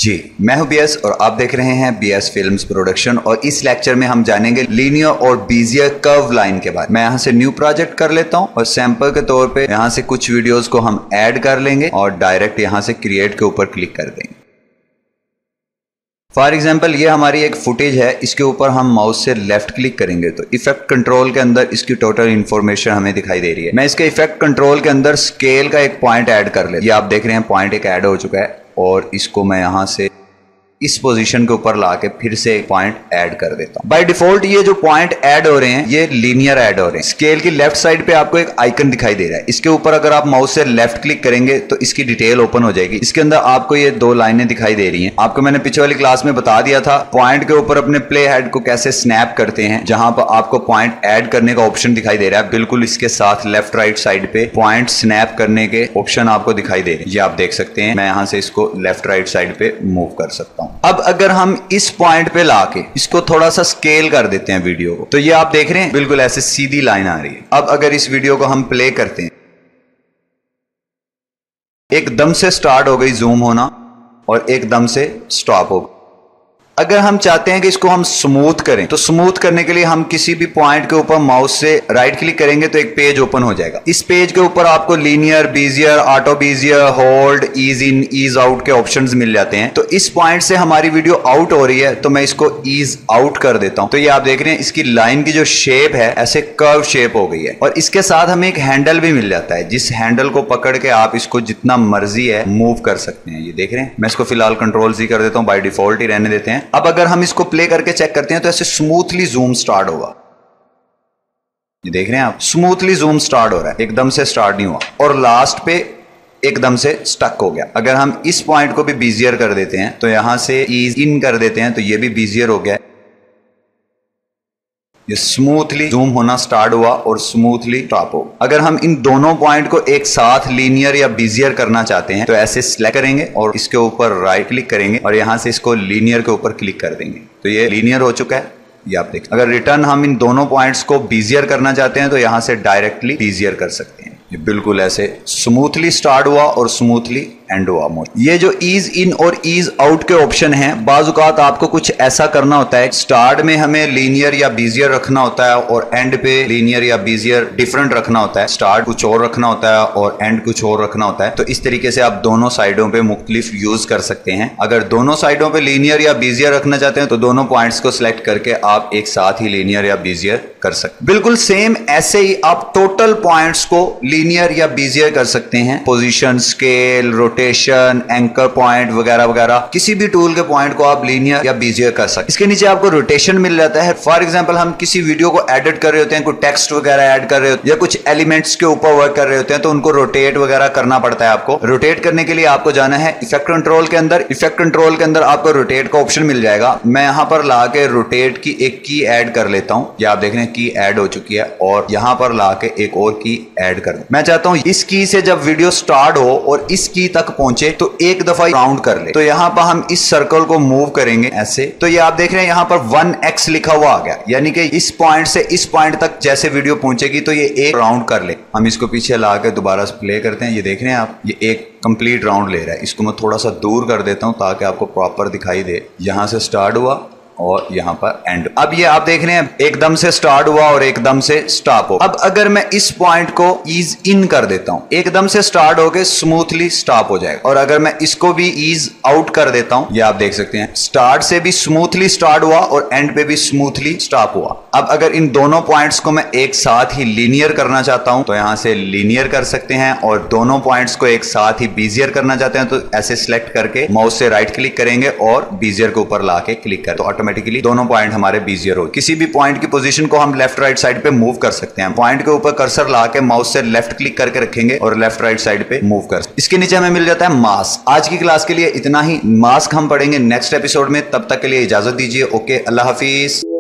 जी मैं हूं बीएस और आप देख रहे हैं बीएस फिल्म्स प्रोडक्शन। और इस लेक्चर में हम जानेंगे लीनियर और बीजियर कर्व लाइन के बारे में। मैं यहां से न्यू प्रोजेक्ट कर लेता हूं और सैंपल के तौर पे यहां से कुछ वीडियोस को हम ऐड कर लेंगे और डायरेक्ट यहां से क्रिएट के ऊपर क्लिक कर देंगे। फॉर एग्जाम्पल ये हमारी एक फुटेज है, इसके ऊपर हम माउस से लेफ्ट क्लिक करेंगे तो इफेक्ट कंट्रोल के अंदर इसकी टोटल इन्फॉर्मेशन हमें दिखाई दे रही है। मैं इसके इफेक्ट कंट्रोल के अंदर स्केल का एक पॉइंट ऐड कर ले। ये आप देख रहे हैं पॉइंट एक ऐड हो चुका है और इसको मैं यहां से इस पोजीशन के ऊपर लाके फिर से एक पॉइंट ऐड कर देता हूं। बाय डिफॉल्ट ये जो पॉइंट ऐड हो रहे हैं ये लीनियर ऐड हो रहे हैं। स्केल की लेफ्ट साइड पे आपको एक आइकन दिखाई दे रहा है, इसके ऊपर अगर आप माउस से लेफ्ट क्लिक करेंगे तो इसकी डिटेल ओपन हो जाएगी। इसके अंदर आपको ये दो लाइनें दिखाई दे रही हैं। आपको मैंने पिछले वाली क्लास में बता दिया था पॉइंट के ऊपर अपने प्ले हेड को कैसे स्नैप करते हैं, जहां पर आपको पॉइंट ऐड करने का ऑप्शन दिखाई दे रहा है। बिल्कुल इसके साथ लेफ्ट राइट साइड पे पॉइंट स्नैप करने के ऑप्शन आपको दिखाई दे रहे हैं। ये आप देख सकते हैं। मैं यहां से इसको लेफ्ट राइट साइड पे मूव कर सकता हूं। अब अगर हम इस पॉइंट पे लाके इसको थोड़ा सा स्केल कर देते हैं वीडियो को, तो ये आप देख रहे हैं बिल्कुल ऐसे सीधी लाइन आ रही है। अब अगर इस वीडियो को हम प्ले करते हैं, एकदम से स्टार्ट हो गई जूम होना और एकदम से स्टॉप हो गई। अगर हम चाहते हैं कि इसको हम स्मूथ करें तो स्मूथ करने के लिए हम किसी भी पॉइंट के ऊपर माउस से राइट क्लिक करेंगे तो एक पेज ओपन हो जाएगा। इस पेज के ऊपर आपको linear, bezier, auto bezier, hold, ease in, ease out के ऑप्शंस मिल जाते हैं। तो इस पॉइंट से हमारी वीडियो आउट हो रही है तो मैं इसको ईज आउट कर देता हूं। तो ये आप देख रहे हैं इसकी लाइन की जो शेप है ऐसे कर्व शेप हो गई है। और इसके साथ हमें एक हैंडल भी मिल जाता है, जिस हैंडल को पकड़ के आप इसको जितना मर्जी है मूव कर सकते हैं। ये देख रहे हैं। मैं इसको फिलहाल कंट्रोल सी कर देता हूं, बाय डिफॉल्ट ही रहने देते हैं। अब अगर हम इसको प्ले करके चेक करते हैं तो ऐसे स्मूथली जूम स्टार्ट होगा। ये देख रहे हैं आप, स्मूथली जूम स्टार्ट हो रहा है, एकदम से स्टार्ट नहीं हुआ और लास्ट पे एकदम से स्टक हो गया। अगर हम इस पॉइंट को भी बीजियर कर देते हैं तो यहां से ईज इन कर देते हैं तो ये भी बीजियर हो गया। ये स्मूथली जूम होना स्टार्ट हुआ और स्मूथली स्टॉप हो। अगर हम इन दोनों पॉइंट को एक साथ लीनियर या बीजियर करना चाहते हैं तो ऐसे सिलेक्ट करेंगे और इसके ऊपर राइट क्लिक करेंगे और यहां से इसको लीनियर के ऊपर क्लिक कर देंगे तो ये लीनियर हो चुका है। ये आप देखें। अगर रिटर्न हम इन दोनों पॉइंट्स को बीजियर करना चाहते हैं तो यहां से डायरेक्टली बीजियर कर सकते हैं। ये बिल्कुल ऐसे स्मूथली स्टार्ट हुआ और स्मूथली एंड हुआ। ये जो ईज इन और ईज आउट के ऑप्शन हैं, बाज़ औक़ात आपको कुछ ऐसा करना होता है, स्टार्ट में हमें लीनियर या बीजियर रखना होता है और एंड पे लीनियर या बीजियर डिफरेंट रखना होता है। स्टार्ट कुछ और रखना होता है और एंड कुछ और रखना होता है। तो इस तरीके से आप दोनों साइडों पे मुख्तलिफ यूज कर सकते हैं। अगर दोनों साइडों पे लीनियर या बीजियर रखना चाहते हैं तो दोनों पॉइंट्स को सिलेक्ट करके आप एक साथ ही लीनियर या बीजियर कर सकते हैं। बिल्कुल सेम ऐसे ही आप टोटल पॉइंट्स को लीनियर या बीजियर कर सकते हैं। Position, scale, rotation, anchor point वगैरह वगैरह, किसी भी टूल के पॉइंट को आप लीनियर या बीजियर कर सकते हैं। इसके नीचे आपको रोटेशन मिल जाता है। फॉर एग्जांपल हम किसी वीडियो को एडिट कर रहे होते हैं, कोई टेक्स्ट वगैरह ऐड कर रहे होते हैं या कुछ एलिमेंट्स के ऊपर वर्क कर रहे होते हैं तो उनको रोटेट वगैरह करना पड़ता है। आपको रोटेट करने के लिए आपको जाना है इफेक्ट कंट्रोल के अंदर। इफेक्ट कंट्रोल के अंदर आपको रोटेट का ऑप्शन मिल जाएगा। मैं यहां पर ला के रोटेट की एक की ऐड कर लेता हूं। ये आप देख रहे हैं की ऐड हो चुकी है और यहां पर ला के एक और की ऐड कर दूं। मैं चाहता हूं इस की से जब वीडियो स्टार्ट हो और इस की तक पहुंचे तो एक दफा राउंड कर ले। तो यहां पर हम इस सर्कल को मूव करेंगे ऐसे। तो ये आप देख रहे हैं यहां पर 1x लिखा हुआ आ गया, यानी कि इस पॉइंट से इस पॉइंट तक जैसे वीडियो पहुंचेगी तो ये एक राउंड कर ले। हम इसको पीछे ला के दोबारा से प्ले करते हैं। ये देख रहे हैं आप, ये एक कंप्लीट राउंड ले रहा है। इसको मैं थोड़ा सा दूर कर देता हूं ताकि आपको प्रॉपर दिखाई दे। यहां से स्टार्ट हुआ और यहां पर एंड। अब ये आप देख रहे हैं एकदम से स्टार्ट हुआ और एकदम से स्टॉप हो। अब अगर मैं इस पॉइंट को ईज इन कर देता हूं, एकदम से स्टार्ट होके स्मूथली स्टॉप हो जाएगा। और अगर मैं इसको भी ईज आउट कर देता हूं, ये आप देख सकते हैं स्टार्ट से भी स्मूथली स्टार्ट हुआ और एंड पे भी स्मूथली स्टॉप हुआ। अब अगर इन दोनों पॉइंट्स को मैं एक साथ ही लीनियर करना चाहता हूं तो यहां से लीनियर कर सकते हैं और दोनों पॉइंट्स को एक साथ ही बीजियर करना चाहते हैं तो ऐसे सिलेक्ट करके माउस से राइट क्लिक करेंगे और बीजियर के ऊपर ला के क्लिक करें तो ऑटोमेटिकली दोनों पॉइंट हमारे बीजियर हो। किसी भी पॉइंट की पोजीशन को हम लेफ्ट राइट साइड पे मूव कर सकते हैं। पॉइंट के ऊपर कर्सर ला के माउस से लेफ्ट क्लिक करके रखेंगे और लेफ्ट राइट साइड पे मूव कर। इसके नीचे हमें मिल जाता है मास्क। आज की क्लास के लिए इतना ही। मास्क हम पढ़ेंगे नेक्स्ट एपिसोड में। तब तक के लिए इजाजत दीजिए। ओके, अल्लाह हाफिज।